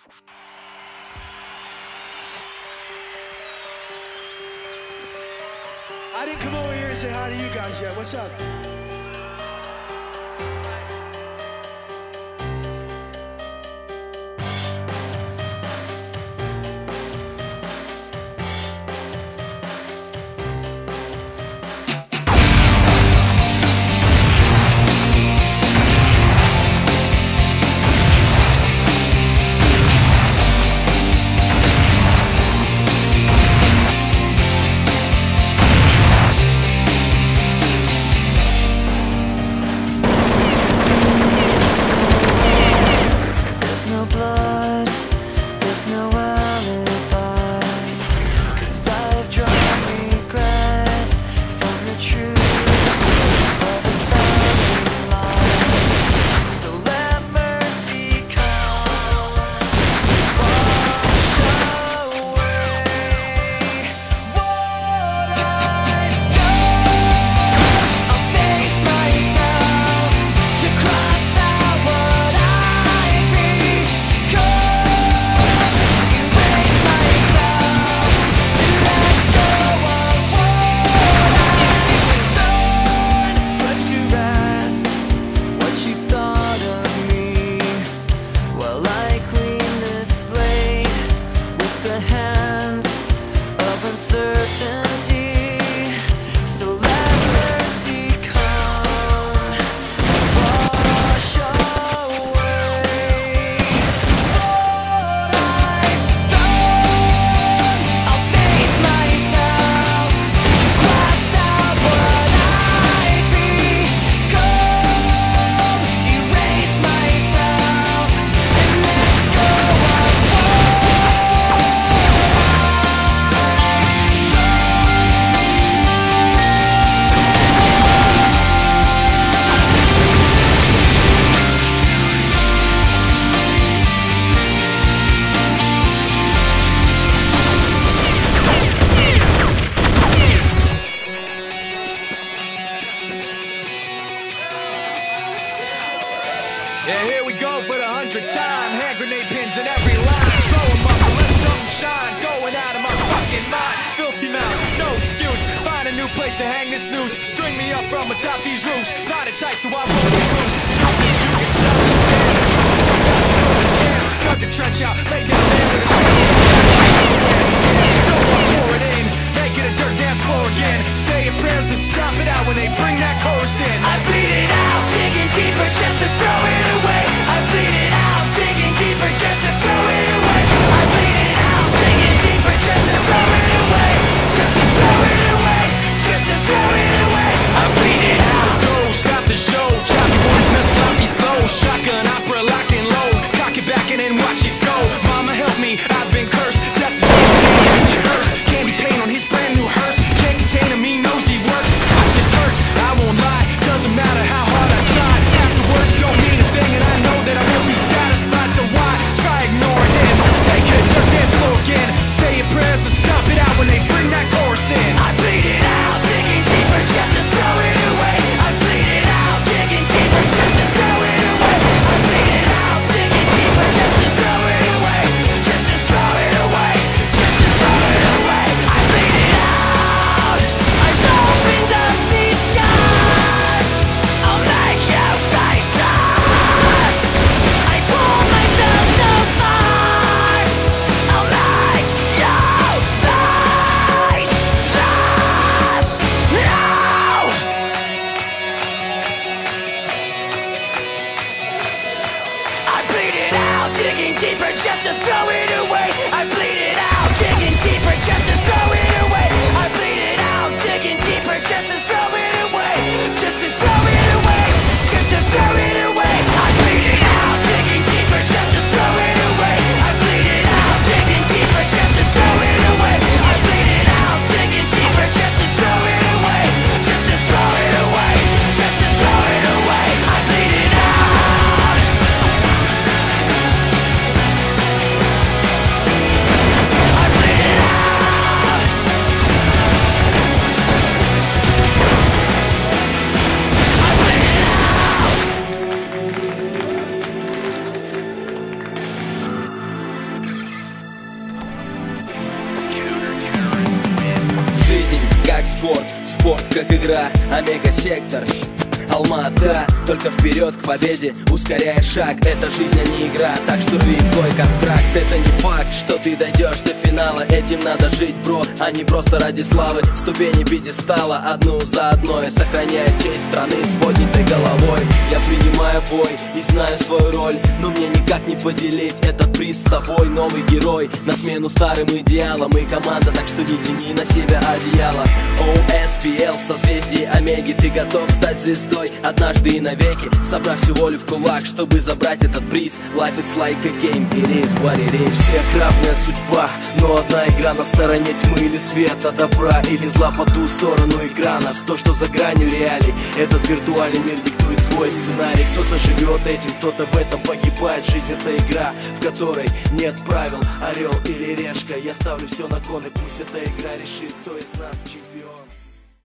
I didn't come over here and say hi to you guys yet. What's up? Yeah, here we go for the 100th time. Hand grenade pins in every line. Throw 'em up and let something shine. Going out of my fucking mind. Filthy mouth, no excuse. Find a new place to hang this noose. String me up from atop these roofs. Knot it tight so I won't get loose. Drop this, you can stop and stand. Cut the trench out, lay down there with a shovel. So I pour it in, make it a dirt dance floor again. Say your prayers and stop it out when they bring that chorus in. I bleed it out, digging deeper just to throw it away. I bleed it out, digging deeper just to throw it away. I bleed it out, digging deeper just to throw it away. Just to throw it away, just to throw it away. I bleed it out. Go, stop the show, choppy words, no sloppy flow. Shotgun opera, lock and load. Cock it back and then watch it go. Mama help me, I've been cursed. Death is engine hearse. Candy paint on his brand new hearse. Can't contain him, he knows he works. This hurts, I won't lie. Doesn't matter how hard I try. Afterwards don't mean a thing, and I know that I won't be satisfied. So why try ignoring him? Make it a dirt dance floor again. Say your prayers and stop it out when they bring that chorus in. I bleed it out, digging deeper just to throw it away. I bleed it out, digging deeper just to throw it away. I bleed it out, digging deeper just to throw it away. Just to throw it away, just to throw it away. I bleed it out. I've opened up these scars. I'll make you face us. I pull myself so far. I'll make you face us. No! I bleed it out, digging deeper just to throw it away. I bleed it out, digging deeper just to throw it away. I bleed it out, digging deeper just to throw it away. Just to throw it away, just to throw it away. I bleed it out, digging deeper just to throw it away. I bleed it out, digging deeper just to throw it away. I bleed it out, digging deeper just to throw it away. Just to throw it away, just to throw it away. I bleed it out. как игра, Омега-сектор, Алма-Ата, только вперед к победе, ускоряя шаг. Это жизнь, а не игра, так что рви свой контракт. Это не факт, что ты дойдешь до финала. Этим надо жить, бро, а не просто ради славы. Ступени пьедестала, одну за одной, сохраняя честь страны с поднятой головой. Я принимаю бой и знаю свою роль, но мне никак не поделить этот приз с тобой. Новый герой на смену старым идеалам. И команда, так что не тяни на себя одеяло. OSPL в созвездии Омеги. Ты готов стать звездой однажды и навеки, собрав всю волю в кулак, чтобы забрать этот приз. Life it's like a game, it is what it is. Всех разная судьба, но одна игра на стороне тьмы или света, добра или зла по ту сторону экрана. То, что за гранью реалий, этот виртуальный мир диктует свой сценарий. Кто-то живет этим, кто-то в этом погибает. Жизнь — это игра, в которой нет правил, орел или решка. Я ставлю все на кон, и пусть эта игра решит, кто из нас чемпион.